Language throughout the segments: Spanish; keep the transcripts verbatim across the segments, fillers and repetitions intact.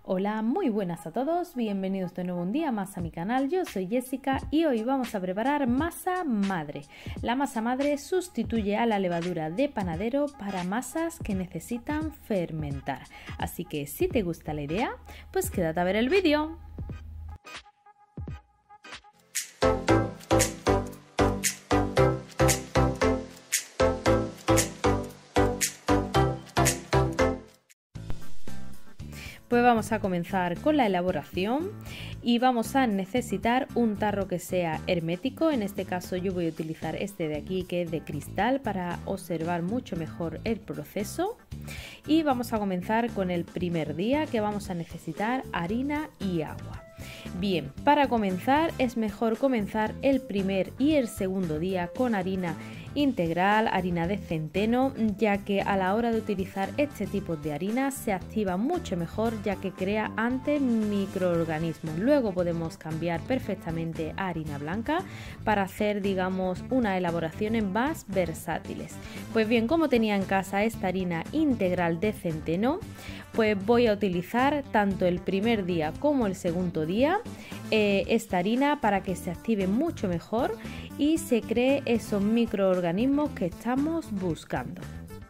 Hola, muy buenas a todos, bienvenidos de nuevo un día más a mi canal. Yo soy Jessica y hoy vamos a preparar masa madre. La masa madre sustituye a la levadura de panadero para masas que necesitan fermentar. Así que si te gusta la idea, pues quédate a ver el vídeo. Pues vamos a comenzar con la elaboración y vamos a necesitar un tarro que sea hermético. En este caso yo voy a utilizar este de aquí, que es de cristal, para observar mucho mejor el proceso. Y vamos a comenzar con el primer día, que vamos a necesitar harina y agua. Bien, para comenzar es mejor comenzar el primer y el segundo día con harina integral, harina de centeno, ya que a la hora de utilizar este tipo de harina se activa mucho mejor, ya que crea antes microorganismos. Luego podemos cambiar perfectamente a harina blanca para hacer, digamos, unas elaboraciones más versátiles. Pues bien, como tenía en casa esta harina integral de centeno, pues voy a utilizar tanto el primer día como el segundo día eh, esta harina para que se active mucho mejor y se cree esos microorganismos que estamos buscando.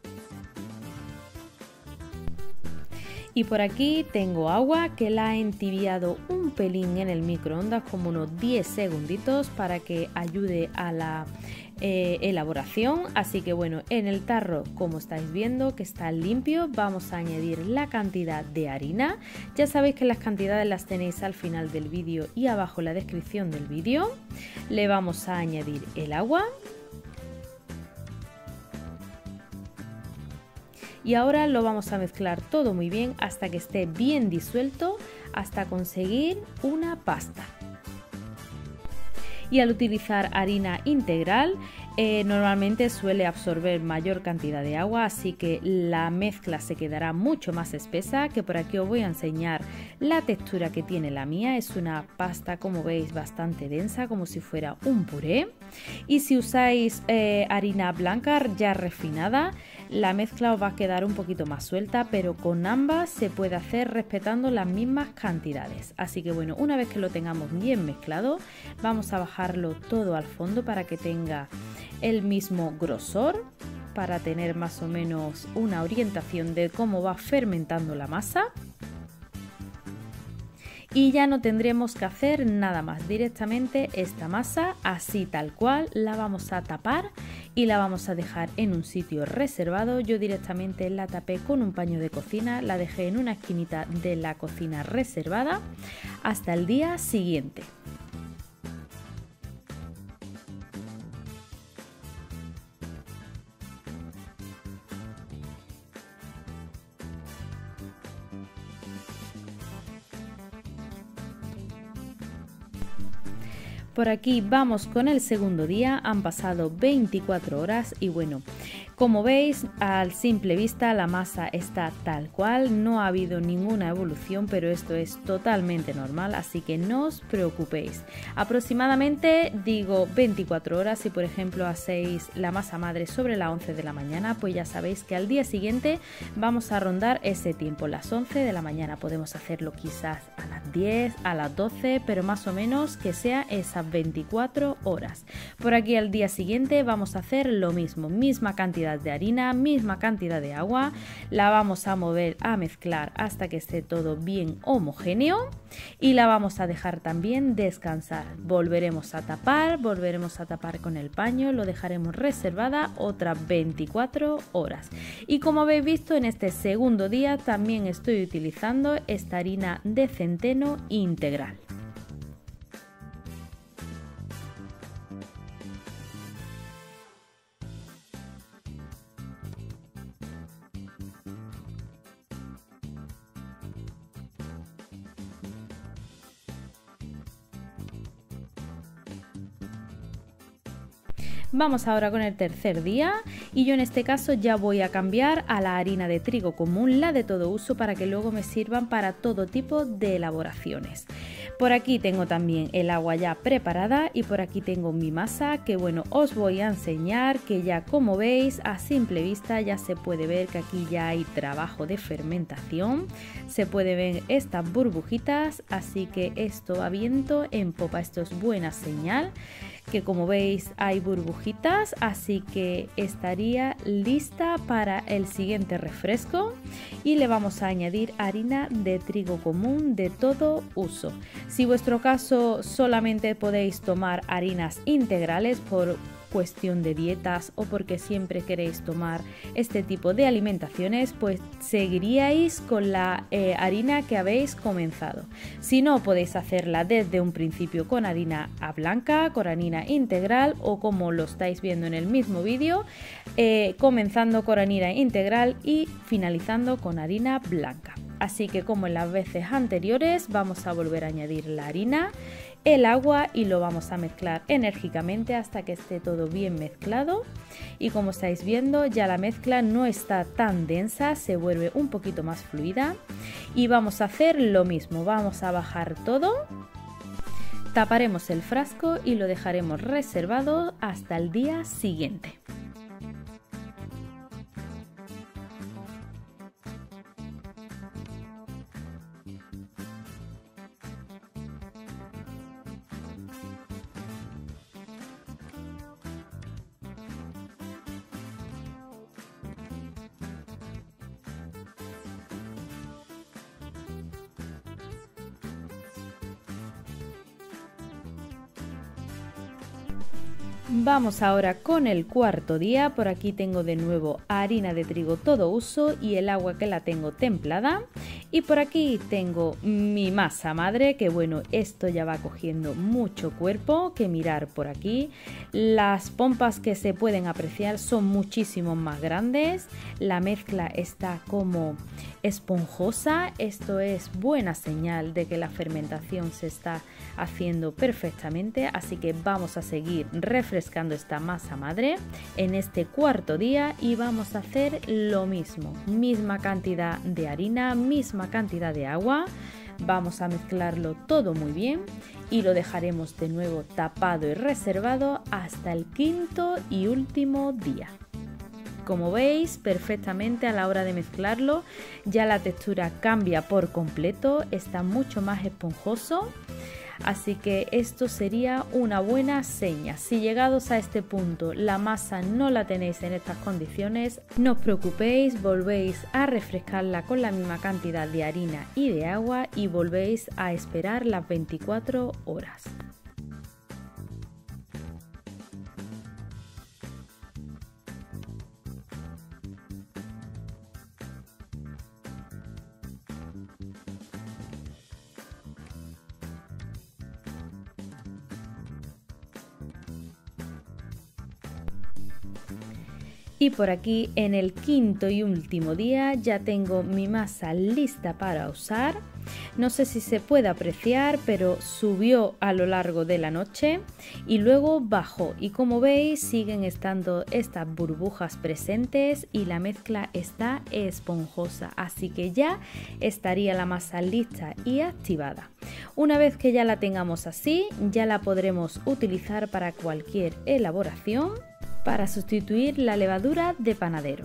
Y por aquí tengo agua que la he entibiado un pelín en el microondas, como unos diez segunditos, para que ayude a la eh, elaboración. Así que bueno, en el tarro, como estáis viendo que está limpio, vamos a añadir la cantidad de harina. Ya sabéis que las cantidades las tenéis al final del vídeo y abajo en la descripción del vídeo. Le vamos a añadir el agua. Y ahora lo vamos a mezclar todo muy bien hasta que esté bien disuelto, hasta conseguir una pasta. Y al utilizar harina integral, eh, normalmente suele absorber mayor cantidad de agua, así que la mezcla se quedará mucho más espesa, que por aquí os voy a enseñar la textura que tiene la mía. Es una pasta, como veis, bastante densa, como si fuera un puré. Y si usáis eh, harina blanca ya refinada, la mezcla os va a quedar un poquito más suelta, pero con ambas se puede hacer respetando las mismas cantidades. Así que bueno, una vez que lo tengamos bien mezclado, vamos a bajarlo todo al fondo para que tenga el mismo grosor, para tener más o menos una orientación de cómo va fermentando la masa. Y ya no tendremos que hacer nada más, directamente esta masa así tal cual la vamos a tapar y la vamos a dejar en un sitio reservado. Yo directamente la tapé con un paño de cocina, la dejé en una esquinita de la cocina reservada hasta el día siguiente. Por aquí vamos con el segundo día, han pasado veinticuatro horas y bueno, como veis, a simple vista la masa está tal cual, no ha habido ninguna evolución, pero esto es totalmente normal, así que no os preocupéis. Aproximadamente digo veinticuatro horas. Si por ejemplo hacéis la masa madre sobre las once de la mañana, pues ya sabéis que al día siguiente vamos a rondar ese tiempo, las once de la mañana. Podemos hacerlo quizás a las diez, a las doce, pero más o menos que sea esas veinticuatro horas. Por aquí al día siguiente vamos a hacer lo mismo, misma cantidad de harina, misma cantidad de agua, la vamos a mover, a mezclar hasta que esté todo bien homogéneo y la vamos a dejar también descansar. Volveremos a tapar, volveremos a tapar con el paño, lo dejaremos reservada otras veinticuatro horas. Y como habéis visto, en este segundo día también estoy utilizando esta harina de centeno integral. Vamos ahora con el tercer día y yo en este caso ya voy a cambiar a la harina de trigo común, la de todo uso, para que luego me sirvan para todo tipo de elaboraciones. Por aquí tengo también el agua ya preparada y por aquí tengo mi masa, que bueno, os voy a enseñar que ya, como veis, a simple vista ya se puede ver que aquí ya hay trabajo de fermentación. Se puede ver estas burbujitas, así que esto va viento en popa, esto es buena señal. Que como veis hay burbujitas, así que estaría lista para el siguiente refresco y le vamos a añadir harina de trigo común de todo uso. Si vuestro caso solamente podéis tomar harinas integrales por cuestión de dietas o porque siempre queréis tomar este tipo de alimentaciones, pues seguiríais con la eh, harina que habéis comenzado. Si no, podéis hacerla desde un principio con harina blanca, con harina integral o como lo estáis viendo en el mismo vídeo, eh, comenzando con harina integral y finalizando con harina blanca. Así que como en las veces anteriores vamos a volver a añadir la harina, el agua y lo vamos a mezclar enérgicamente hasta que esté todo bien mezclado. Y como estáis viendo, ya la mezcla no está tan densa, se vuelve un poquito más fluida. Y vamos a hacer lo mismo, vamos a bajar todo, taparemos el frasco y lo dejaremos reservado hasta el día siguiente. Vamos ahora con el cuarto día. Por aquí tengo de nuevo harina de trigo todo uso y el agua que la tengo templada. Y por aquí tengo mi masa madre, que bueno, esto ya va cogiendo mucho cuerpo, que mirar por aquí. Las pompas que se pueden apreciar son muchísimo más grandes. La mezcla está como esponjosa. Esto es buena señal de que la fermentación se está haciendo perfectamente. Así que vamos a seguir refrescando esta masa madre en este cuarto día y vamos a hacer lo mismo. Misma cantidad de harina, misma cantidad de agua. Vamos a mezclarlo todo muy bien y lo dejaremos de nuevo tapado y reservado hasta el quinto y último día. Como veis perfectamente a la hora de mezclarlo ya la textura cambia por completo, está mucho más esponjoso. Así que esto sería una buena seña. Si llegados a este punto la masa no la tenéis en estas condiciones, no os preocupéis, volvéis a refrescarla con la misma cantidad de harina y de agua y volvéis a esperar las veinticuatro horas. Y por aquí en el quinto y último día ya tengo mi masa lista para usar. No sé si se puede apreciar, pero subió a lo largo de la noche y luego bajó. Y como veis siguen estando estas burbujas presentes y la mezcla está esponjosa. Así que ya estaría la masa lista y activada. Una vez que ya la tengamos así, ya la podremos utilizar para cualquier elaboración, para sustituir la levadura de panadero.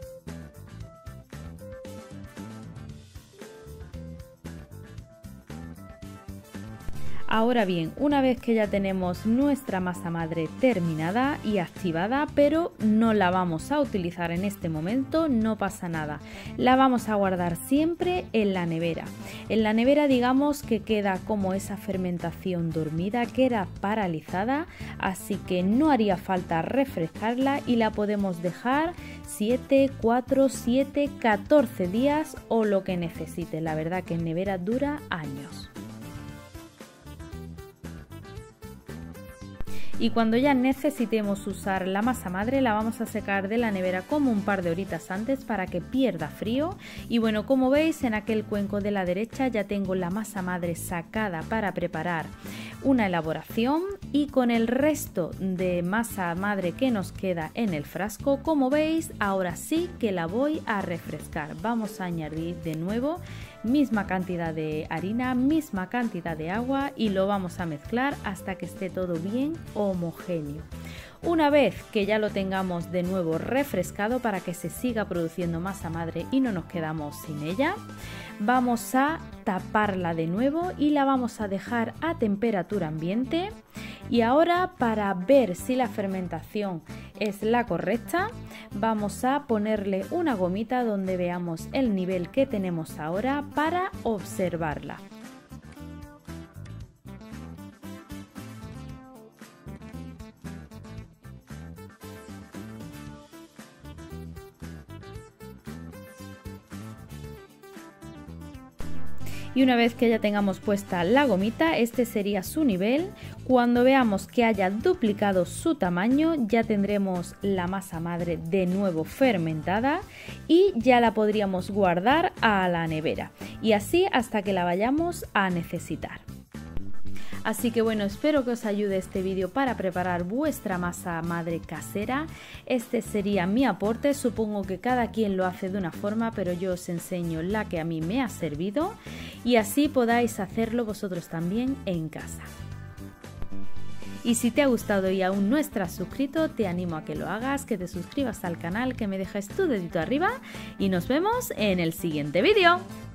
Ahora bien, una vez que ya tenemos nuestra masa madre terminada y activada, pero no la vamos a utilizar en este momento, no pasa nada. La vamos a guardar siempre en la nevera. En la nevera digamos que queda como esa fermentación dormida, queda paralizada, así que no haría falta refrescarla y la podemos dejar siete, cuatro, siete, catorce días o lo que necesite. La verdad que en nevera dura años. Y cuando ya necesitemos usar la masa madre, la vamos a secar de la nevera como un par de horitas antes para que pierda frío. Y bueno, como veis, en aquel cuenco de la derecha ya tengo la masa madre sacada para preparar una elaboración, y con el resto de masa madre que nos queda en el frasco, como veis, ahora sí que la voy a refrescar. Vamos a añadir de nuevo misma cantidad de harina, misma cantidad de agua y lo vamos a mezclar hasta que esté todo bien homogéneo. Una vez que ya lo tengamos de nuevo refrescado para que se siga produciendo masa madre y no nos quedamos sin ella, vamos a taparla de nuevo y la vamos a dejar a temperatura ambiente. Y ahora, para ver si la fermentación es la correcta, vamos a ponerle una gomita donde veamos el nivel que tenemos ahora para observarla. Y una vez que ya tengamos puesta la gomita, este sería su nivel. Cuando veamos que haya duplicado su tamaño, ya tendremos la masa madre de nuevo fermentada y ya la podríamos guardar a la nevera. Y así hasta que la vayamos a necesitar. Así que bueno, espero que os ayude este vídeo para preparar vuestra masa madre casera. Este sería mi aporte, supongo que cada quien lo hace de una forma, pero yo os enseño la que a mí me ha servido y así podáis hacerlo vosotros también en casa. Y si te ha gustado y aún no estás suscrito, te animo a que lo hagas, que te suscribas al canal, que me dejes tu dedito arriba y nos vemos en el siguiente vídeo.